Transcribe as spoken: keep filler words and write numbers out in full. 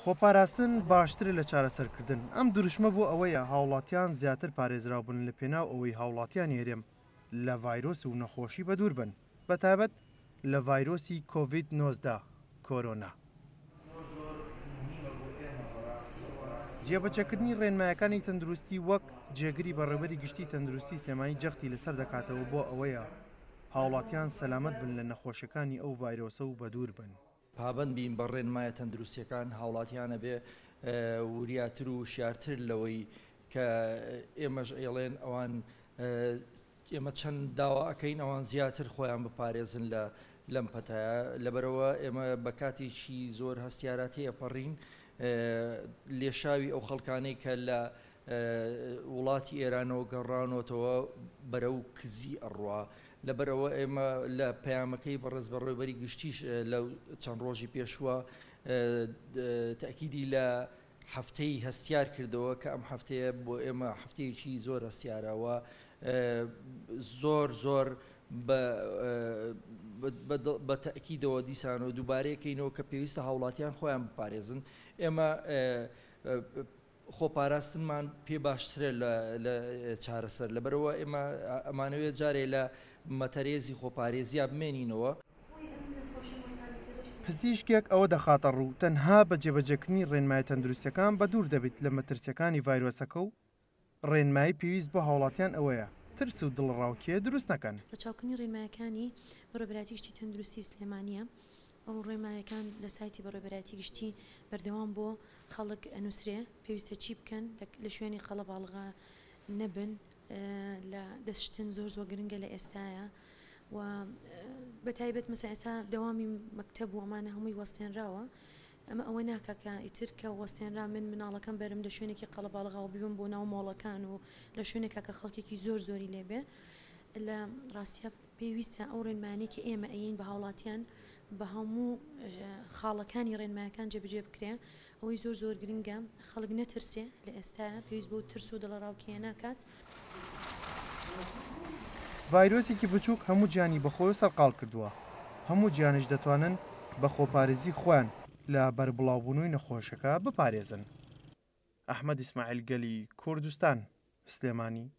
خۆپاراستن باشترە لە چارەسەرکردن. ئەم دروشمە بۆ ئەوەیە هاوڵاتیان زیاتر پارێزراوبن لە پێناو ئەوەی هاوڵاتیان هێرێم لە ڤایرۆس و نەخۆشی بەدوور بن، بەتایبەت لە ڤایرۆسی کۆڤید نۆزدە کۆرۆنا. جێبەجێکردنی ڕێنمایەکانی تەندروستی وەک جێگری بەڕێوەبەری گشتی تەندروستی سلێمانی جەختی لەسەر دەکاتەوە بۆ ئەوەیە هاوڵاتیان سەلامەت بن لە نەخۆشیەکانی ئەو ڤایرۆسە و بەدوور بن. پابند بین بە ڕێنمایە تەندروستیەکان هاوڵاتیانە بێ وریاتر و شیارتر لەوەی کە ئێمەش ئێڵێن ئەوان ئێمە چەند داوا ئەەکەین ئەوان زیاتر خۆیان بپارێزن لە لەم پەتایە. لەبەرەوە ئێمە بە کاتێکی زۆر هەستیاراتی ئەپەڕین لێشاوی ئەو خەڵکانەی کە لە وڵاتی ئێرانەوە گەڕانەوەتەوە بەرەو کزی ئەڕوا. لەبەرەوە ئێمە لە پەیامەکەی بەڕێز بەڕێوەبەری گشتیش لەو چەند ڕۆژی پێشوە تاکیدی لە هەفتەی هەستیار کردەوە کە ئەم هەفتەیە بۆ ئێمە هەفتەیەکی زۆر هەستیارەوە زۆر زۆر بە تاکیدەوە دیسان و دووبارەیەکەینەوە کە پێویستە هاوڵاتیان خۆیان بپارێزن. ئێمە خۆپاراستنمان پێ باشترە لە چارەسەر، لەبەرەوە ئێمە ئەمانەوێت جارێ لە مەتەرێزی خۆپارێزیە بمێنینەوە. پزیشکێک ئەوە دەخاتە ڕوو تەنها بە جێبەجێکردنی ڕێنمای تەندروستیەکان بە دوور دەبێت لە مەترسیەکانی ڤایرۆسەکە و ڕێنمایی پێویست بۆ هاوڵاتیان ئەوەیە ترس و دڵڕاوکیە دروست نەکەن. لە چاوکردنی ڕێنمایەکانی بەڕێوەبەری گشتی تەندروستی سلێمانیە ئەو ڕێنمایەکان لە سایتی بەڕێوەبەری گشتی بەردەوام بۆ خەڵک ئەنووسرێ پێویستە چی بکەن لە شوێنی قەڵەباڵغا نەبن، لە دەستشتن زۆر زۆر گرنگە لە ئێستاە و بەتایبەت مەسا ئێستا دەوامی مەکتەب و ئەمانە هەمووی وەستێنراوە. ئەمە ئەوە ناکە کە ئیتر کە وەستێنرا من مناڵەکەم بەرم لە شوێنێکی قەڵەباڵغاوە ببم بۆ ناو مۆڵەکان و لە شوێنێکە کە خەڵکێکی زۆر زۆری لێبێ. لە ڕاستیە پێویستە ئەو ڕێنمانەی کە ئێمە ئەین بە هاوڵاتیان بە هەموو خاڵەکانی ڕێنمایەکان جێبەجێ بکرێ. ئەوەی زۆر زۆر گرنگە خەڵک نەترسێ لە ئێستاە پێویست بۆ ترس و دڵەڕاوکیە ناکات. ڤایرۆسێکی بچووک هەموو گیانی بەخۆی سەرقاڵ کردووە. هەموو گیانش دەتوانن بە خۆپارێزی خۆیان لە بەربڵاوبوونەوەی نەخۆشەکە بپارێزن. ئەحمەد ئیسماعیل گەلی کوردستان، سلێمانی.